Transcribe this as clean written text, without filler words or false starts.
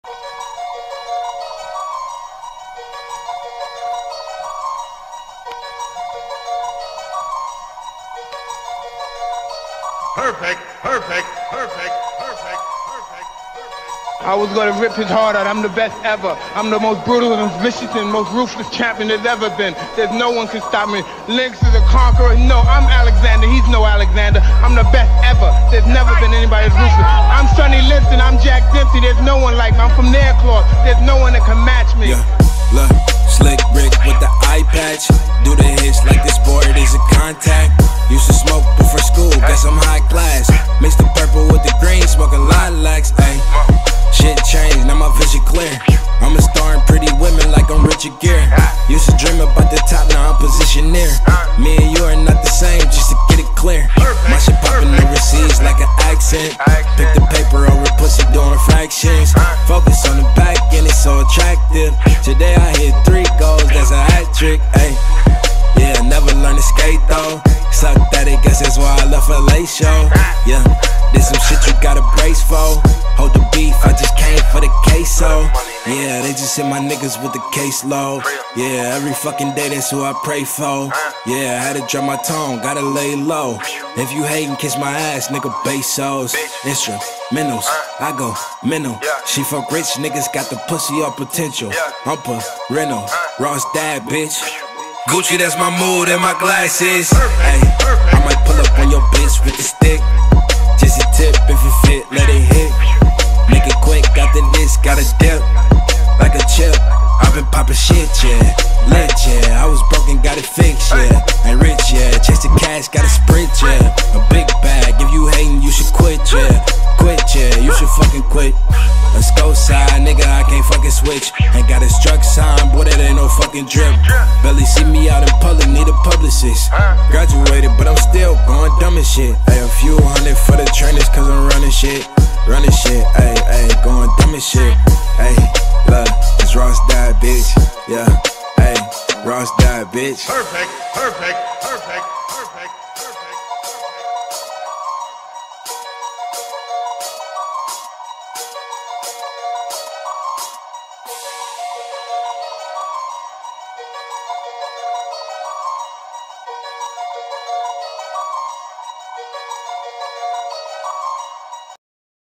Perfect, perfect, perfect, perfect, perfect, perfect. I was gonna rip his heart out. I'm the best ever. I'm the most brutal and vicious and most ruthless champion there's ever been. There's no one can stop me. Lynx is a conqueror. No, I'm Alexander. He's no Alexander. I'm the best ever. There's never been anybody as ruthless. I'm Sonny Liston. I'm Jack Dempsey. There's no one like me. I'm from their cloth. There's no one that can match me. Yeah, look, slick Rick with the eye patch. Do the hits like the sport is a contact. Used to smoke before school, guess I'm high class. Mix the purple with the green, smoking lilacs, ayy. Shit changed, now my vision clear. I'm a star in pretty women like I'm Richard Gere. Used to dream about the top, now I'm positioned near. Me and you are not the same, just to get it clear. My shit popping overseas like an accent. Pick the paper over pussy doing fractions. Focus on the back and it's so attractive. Today I hit 3 goals, that's a hat trick, ayy. Yeah, never learned to skate though. Suck that, I guess that's why I left LA show. Yeah, there's some shit you gotta brace for. Hold the beef, I just came for the queso. Yeah, they just hit my niggas with the caseload. Yeah, every fucking day that's who I pray for. Yeah, I had to drop my tone, gotta lay low. If you hatin', kiss my ass, nigga, Bezos. Instrumentals, I go mental. She fuck rich, niggas got the pussy all potential. I'm parental, Ross dad, bitch. Gucci, that's my mood and my glasses. Ay, I might pull up on your bitch with the stick. Just a tip, if it fit, let it hit. Make it quick, got the list, got a dip. Like a chip, I've been poppin' shit, yeah. Lit, yeah, I was broken, got it fixed, yeah. Ain't rich, yeah, chase the cash, got a sprint, yeah. A big bag, if you hatin', you should quit, yeah. Quit, yeah, you should fucking quit. Let's go side, nigga, I can't fucking switch. Ain't got a struck sign, boy, that ain't no fucking drip. Barely see me out in public, need a publicist. Graduated, but I'm still going dumb as shit. Ay, a few hundred for the trainers, cause I'm running shit. Running shit, ay, ay, going dumb as shit. Ay, look, it's Ross died, bitch. Yeah, ay, Ross died, bitch. Perfect, perfect, perfect, perfect, perfect.